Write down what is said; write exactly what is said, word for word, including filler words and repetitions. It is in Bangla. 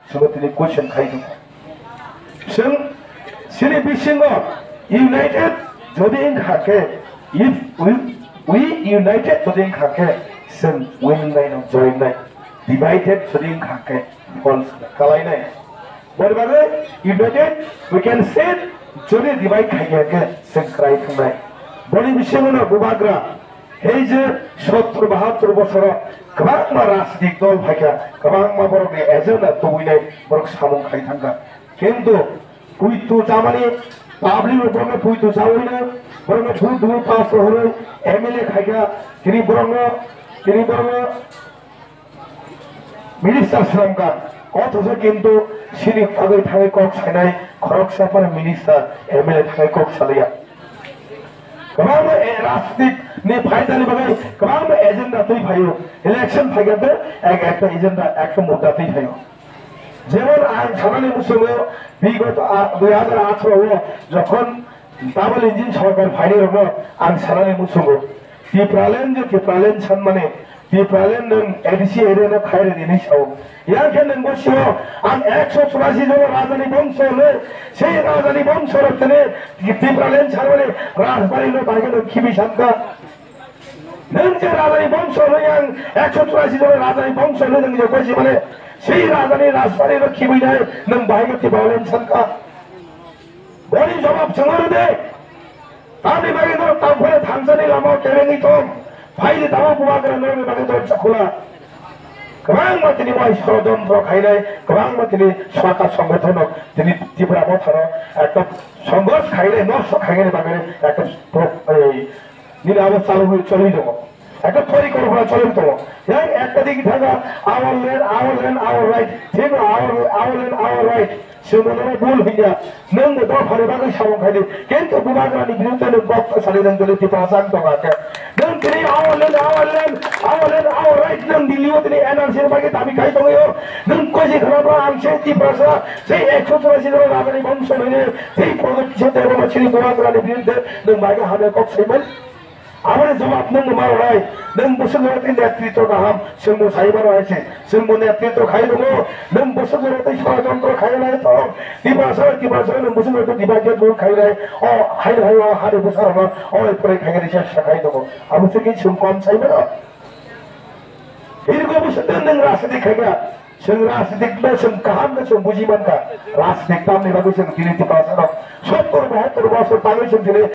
जों दिनै कुइसन खायदों जों सिनि बिसिङाव इउनाइटेड যদি থাকে if we we united যদি থাকে जों win নাই জয় নাই divided যদি থাকে false কালাইনাই বলবারে united we can say যদি divide খাইয়াকে जों ক্রাই থানাই বলি বিশেষণা বুবাগ্রা এই যে সত্তর বাহাত্তর বছর গোबां मा राजनीतिक दल फायखा गोबां मा बर'नि एजेन्डा दबैनाय बर' सामं खाय थांगा किन्तु पुइतु जामानि पाब्लिक बर'नो पुइतु जावैनो बर'नो भुट भुट पास हरै एमएलए खायगा तिनि बर'नो तिनि बर'नो मिनिस्टार सामगा अथच किन्तु सिनि आगै थाङै कक सायनाय खरकसाफोर मिनिस्टार एमएलए थाङै कक सालैया गोबां राजनीतिक ने फायदानि बागै गोबां एजेन्डा तै फायो इलेक्शन फायगादो एक एक एजेन्डा एक मुद्दा तै फायो जेमन आं सानानै मुसुङो बिगत दुई हाजार आठारो যখন ডাবল ইঞ্জিন সরকার ফাইনাল आं सानानै मुसुङो टिप्रालेन जे टिप्रालेन सान माने टिप्रालेन नों एडिसि एरिया खायरे दिनै साव याखे नों बसियो आं একশো চুরাশি জন राजधानी बंशले সেই राजधानी बंशरतने टिप्रालेन सान माने राजबारिनो बागेनो खिबि सानका नों जे राजधानी बंशले आं একশো চুরাশি জন राजधानी बंशले नों जे बसि माने সেই राजधानी राजबारिनो खिबिनाय नों बागेनो टिप्रालेन सानका बनि जवाब सोंहरो दे तानि बागेनो ताफरे थांसानि लामा केरेनि दं फाइल दावा बुवाग्रा नों बागे दरजा खोला गोबां मानसिनि वाइ षড়যন্ত্র खायनाय गोबां मानसिनि सरकार संगठन दिनै त्रिपुरा मथारो एकदम संघर्ष खायनाय नष्ट खायनाय बागे एकदम এই নিলে আবার চালু হয়ে চলে যাব একটা পরিকল্পনা চলে তো এই একটা দিকে থাকা our land our land our right ঠিক our our land our right সেগুলো ভুল হইয়া নों দফারে বাগে সামন খাইলে কিন্তু বুবাগ্রানি বিরুদ্ধে নों বক্ত সালিদান দলে টিপাসান দগাকে नों दिनै our land our land our land our right नों दिल्लीयाव दिनै एनआरसी बागे दाबि खाइ दङो नों कजि खालामबा आं से टिपासा সেই একশো চুরাশি জন রাজধানী বংশ হইনে সেই প্রগতিশীল দেবমাছিনি বুবাগ্রানি বিরুদ্ধে नों बागे हाबे ককসাইমोन आमार जवाब नों मारबाय नों बोसोरजोरते नेतृत्व गाहाम जोंबो साइबार आइसे जोंबो नेतृत्व खाय दङ नों बोसोरजोरते षড়যন্ত্র खायनाय तो दिबासा दिबासा नों बोसोरजोरते दिबाजे दुर खायनाय अ हाय हाय हारे बोसोरमा अ परे खायनाय सेस्था खाय दङ आबो से कि जों कम साइबार दीर्घ बोसोर नों राजनीतिक खायगा जों राजनीतिक जों गाहाम जों बुजिमानका राजनीतिक नामनि बागै जों दिनै दिबासा सत्तर बाहात्तर बोसोर बागै जों दिनै